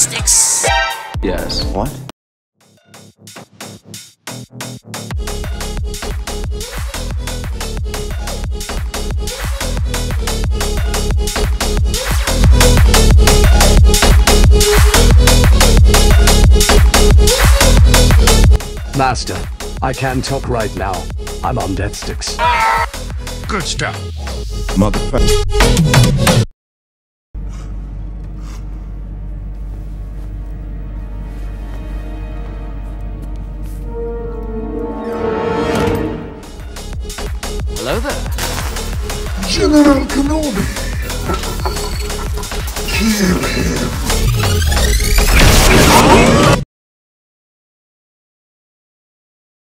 Deathsticks. Yes. What? Master, I can talk right now. I'm on Deathsticks. Good stuff. Motherfucker. Hello there. General Kenobi. Kill him.